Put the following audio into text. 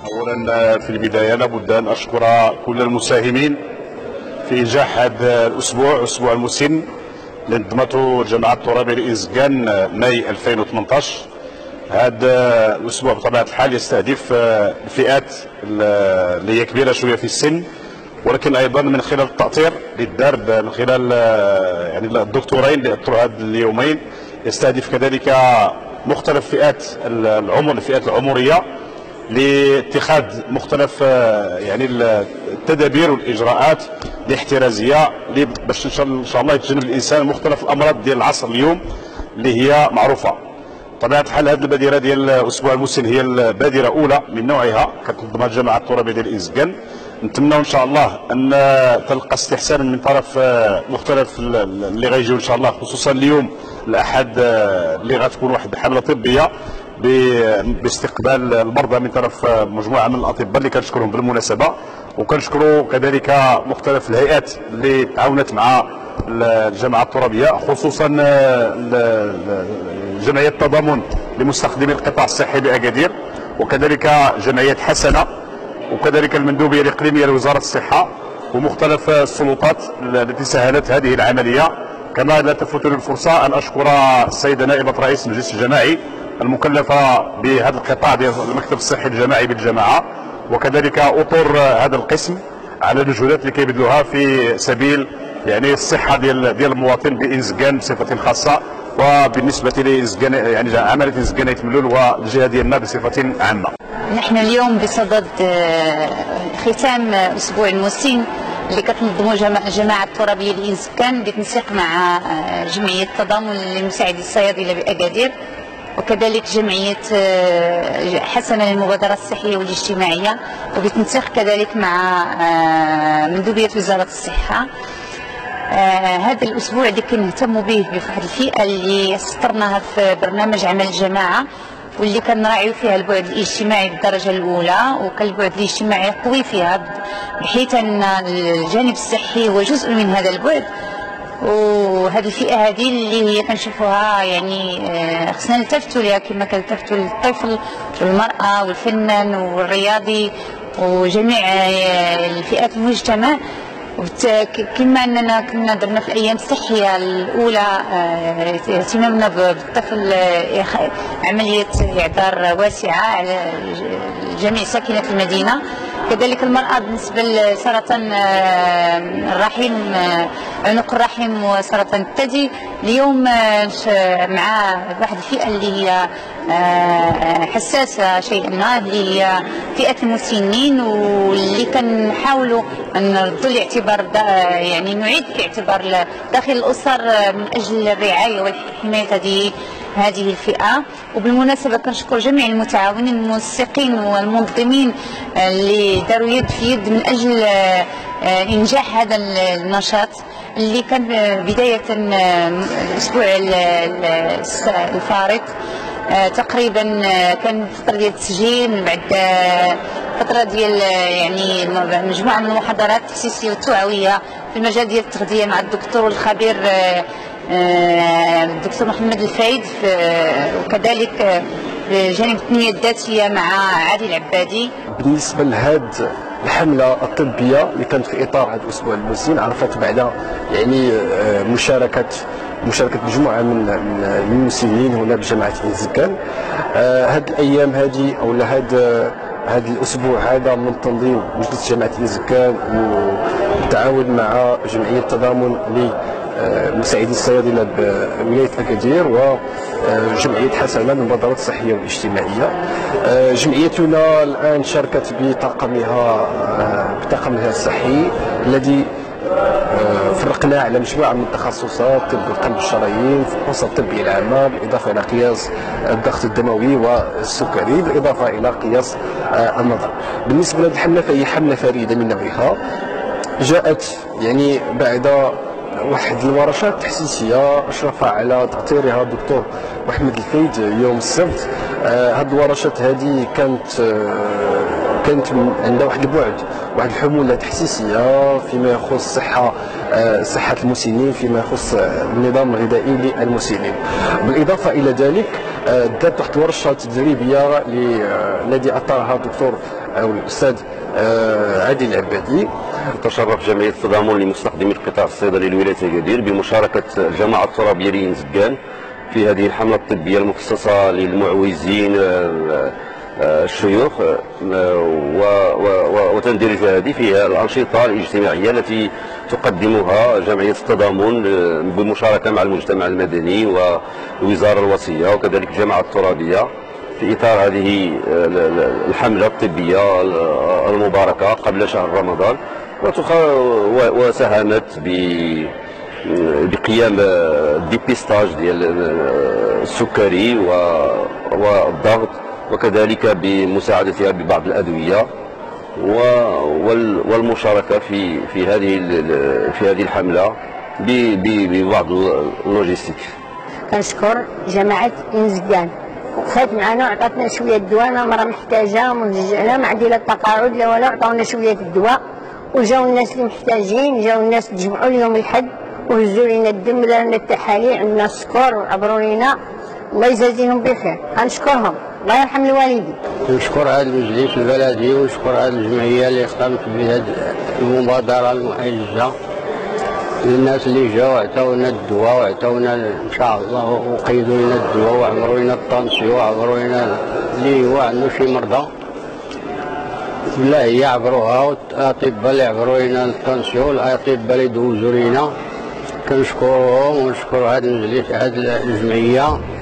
اولا في البدايه لابد ان اشكر كل المساهمين في انجاح هذا الاسبوع، اسبوع المسن اللي نظمته جماعه الترابيه للاسكان ماي 2018. هذا الاسبوع بطبيعه الحال يستهدف الفئات اللي هي كبيره شويه في السن، ولكن ايضا من خلال التاطير اللي دار من خلال يعني الدكتورين اللي اطروا هذا اليومين يستهدف كذلك مختلف فئات العمر، الفئات العمريه، لاتخاذ مختلف يعني التدابير والاجراءات الاحترازيه باش ان شاء الله يتجنب الانسان مختلف الامراض ديال العصر اليوم اللي هي معروفه. بطبيعه الحال هذه البادره ديال اسبوع المسن هي البادره الاولى من نوعها كتنظمها جماعه الترابيه ديال الاسكان. نتمنوا ان شاء الله ان تلقى استحسان من طرف مختلف اللي غيجيو ان شاء الله، خصوصا اليوم الاحد اللي غتكون واحد الحمله طبيه باستقبال المرضى من طرف مجموعه من الاطباء اللي كنشكرهم بالمناسبه، وكنشكروا كذلك مختلف الهيئات اللي تعاونت مع الجماعه الترابيه، خصوصا جمعيه التضامن لمستخدمي القطاع الصحي باكادير، وكذلك جمعيه حسنه، وكذلك المندوبيه الاقليميه لوزاره الصحه، ومختلف السلطات التي سهلت هذه العمليه. كما لا تفوتني الفرصه ان اشكر السيده نائبه رئيس المجلس الجماعي المكلفه بهذا القطاع ديال المكتب الصحي الجماعي بالجماعه، وكذلك اطر هذا القسم على المجهودات اللي كيبذلوها في سبيل يعني الصحه ديال المواطن بانسكان بصفه خاصه، وبالنسبه لإنسكان يعني عمليه انسكان يتملول والجهه ديالنا بصفه عامه. نحن اليوم بصدد ختام اسبوع المسن اللي كتنظموا جماعه الترابيه للاسكان بالتنسيق مع جمعيه التضامن لمساعدي الصيادله باكادير، وكذلك جمعيه حسنه للمبادره الصحيه والاجتماعيه، وبالتنسيق كذلك مع مندوبيه وزاره الصحه. هذا الاسبوع اللي كنهتموا به بواحد الفئه اللي سطرناها في برنامج عمل الجماعه، واللي كنراعيو فيها البعد الاجتماعي بالدرجه الاولى، وكان البعد الاجتماعي قوي فيها بحيث ان الجانب الصحي هو جزء من هذا البعد. وهذه الفئه هذه اللي هي كنشوفوها يعني خصنا نلتفتوا لها كما كنلتفتوا للطفل والمراه والفنان والرياضي وجميع الفئات المجتمع. كما اننا كنا درنا في الايام الصحيه الاولى اهتمامنا بالطفل عمليه اعذار واسعه على جميع ساكنه المدينه، كذلك المراه بالنسبه لسرطان الرحم، عنق الرحم وسرطان الثدي. اليوم مع واحد الفئه اللي هي حساسه شيئا ما، اللي هي فئه المسنين، واللي كنحاولوا ان نردوا الاعتبار يعني نعيد في اعتبار داخل الاسر من اجل الرعايه والحمايه هذه الفئه. وبالمناسبه كنشكر جميع المتعاونين المنسقين والمنظمين اللي داروا يد في يد من اجل انجاح هذا النشاط اللي كان بدايه الاسبوع الفارط تقريبا كان فتره ديال التسجيل، من بعد فتره ديال يعني مجموعه من المحاضرات التاسيسيه والتوعويه في المجال ديال التغذيه مع الدكتور الخبير الدكتور محمد الفايد، وكذلك جانب التنميه الذاتيه مع عادل العبادي. بالنسبه لهذه الحمله الطبيه اللي كانت في اطار هذا الاسبوع المسن، عرفت بعد يعني مشاركه مجموعه من المسنين هنا بجماعه الاسكان. هذه الايام هذه او هذا الاسبوع هذا من تنظيم مجلس جماعه الاسكان وبالتعاون مع جمعيه التضامن لمساعدي الصيادله بولايه اكادير وجمعيه حسنه للمبادرات الصحيه والاجتماعيه. جمعيتنا الان شاركت بطاقمها الصحي الذي فرقناه على مجموعه من التخصصات: طب القلب والشرايين، فحوص الطبيه العامه، بالاضافه الى قياس الضغط الدموي والسكري، بالاضافه الى قياس النظر. بالنسبه لهذه الحمله فهي حمله فريده من نوعها، جاءت يعني بعد واحد الورشات تحسيسيه اشرف على تاطيرها الدكتور محمد الفايد يوم السبت. هذه الورشات هذه كانت عندها واحد البعد، واحد الحموله تحسيسيه فيما يخص صحه المسنين، فيما يخص النظام الغذائي للمسنين. بالاضافه الى ذلك دارت واحد الورشه تدريبيه الذي اطرها الدكتور معه الاستاذ عادل العبادي. تشرف جمعية التضامن لمستخدمي القطاع الصيدلي لولاية أكادير بمشاركة الجماعة الترابية لإنزكان في هذه الحملة الطبية المخصصة للمعوزين الشيوخ، وتندرج هذه فيها الأنشطة الاجتماعية التي تقدمها جمعية التضامن بالمشاركة مع المجتمع المدني والوزارة الوصية وكذلك الجماعة الترابية في إطار هذه الحملة الطبية المباركة قبل شهر رمضان، وساهمت بقيام الديبيستاج ديال السكري والضغط، وكذلك بمساعدتها ببعض الأدوية والمشاركة في هذه الحملة ببعض اللوجيستيك. كنشكر جماعة إنزكان وقفات معنا وعطاتنا شويه الدواء، انا مرة محتاجه ورجعنا مع ديال التقاعد لا والو، عطاونا شويه الدواء وجاو الناس اللي محتاجين، جاو الناس تجمعوا اليوم الحد وهزوا لنا الدم، داروا لنا التحاليل، عندنا السكر وعبروا لنا، الله يجازيهم بخير، غنشكرهم، الله يرحم الوالدين. نشكر هذا المجلس البلدي ونشكر هذه الجمعيه اللي قامت بهذه المبادره المعزه، الناس اللي جاوا عطاونا الدواء وعطاونا ان شاء الله وقيدوا لنا الدواء وعمروا لنا الطنسيون وعمروا لنا اللي هو عنده شي مرضى لا هي عبروها، والاطباء اللي عبروا لنا الطنسيون الاطباء اللي دوزوا لنا كنشكرهم ونشكر هذا المجلس هذه الجمعيه.